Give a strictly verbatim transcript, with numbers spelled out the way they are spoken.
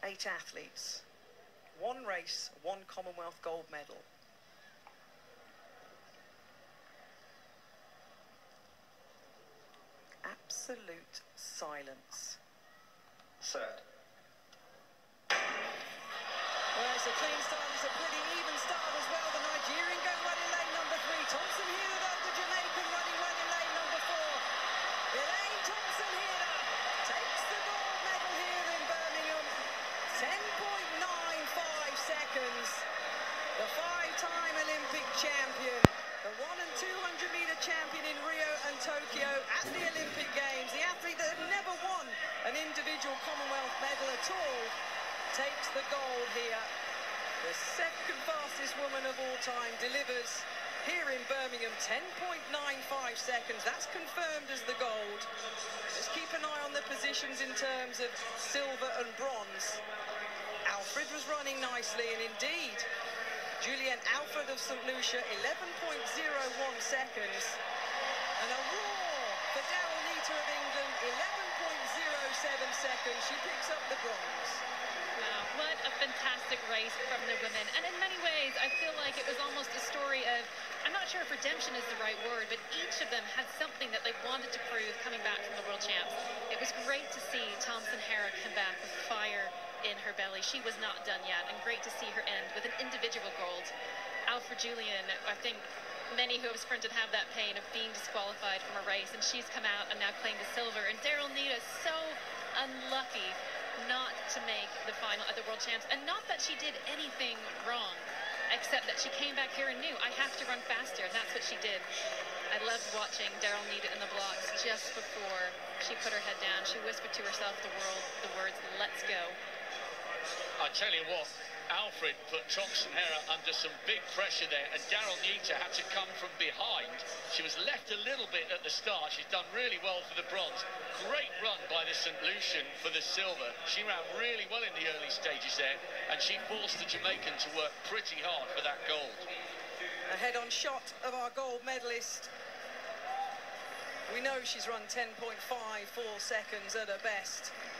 Eight athletes, one race, one Commonwealth gold medal. Absolute silence. Set. Well, it's a clean start, it's a pretty even start as well. The Nigerian going well in lane number three. Thomson here, though, the Jamaican running well in lane number four. Elaine Thomson here takes the gold medal here in Birmingham. ten point nine five seconds. The five-time Olympic champion, the one and two hundred metre champion in Rio and Tokyo at the Olympic Games, the athlete that had never won an individual Commonwealth medal at all, takes the gold here. The second fastest woman of all time delivers here in Birmingham, ten point nine five seconds. That's confirmed as the gold. Just keep an eye on the positions in terms of silver and bronze. Alfred was running nicely, and indeed, Julian Alfred of Saint Lucia, eleven point zero one seconds. And a roar for Daryl Neater of England, eleven point zero seven seconds. She picks up the bronze. Wow, what a fantastic race from the women. And in many ways, I feel like it was almost a story of, I'm not sure if redemption is the right word, but each of them had something that they wanted to prove coming back from the World Champs. It was great to see Thomson Hera come back with fire in her belly. She was not done yet, and great to see her end with an individual gold. Alfred Julian, I think many who have sprinted have that pain of being disqualified from a race, and she's come out and now claimed the silver. And Daryl Neater, so unlucky not to make the final at the World Champs, and not that she did anything wrong, except that she came back here and knew, I have to run faster, and that's what she did. I loved watching Daryl Neater in the blocks just before she put her head down. She whispered to herself the, world, the words, "Let's go." I tell you what, Alfred put Thomson Hera under some big pressure there, and Daryl Neater had to come from behind. She was left a little bit at the start. She's done really well for the bronze. Great run by the Saint Lucian for the silver. She ran really well in the early stages there, and she forced the Jamaican to work pretty hard for that gold. A head-on shot of our gold medalist. We know she's run ten point five four seconds at her best.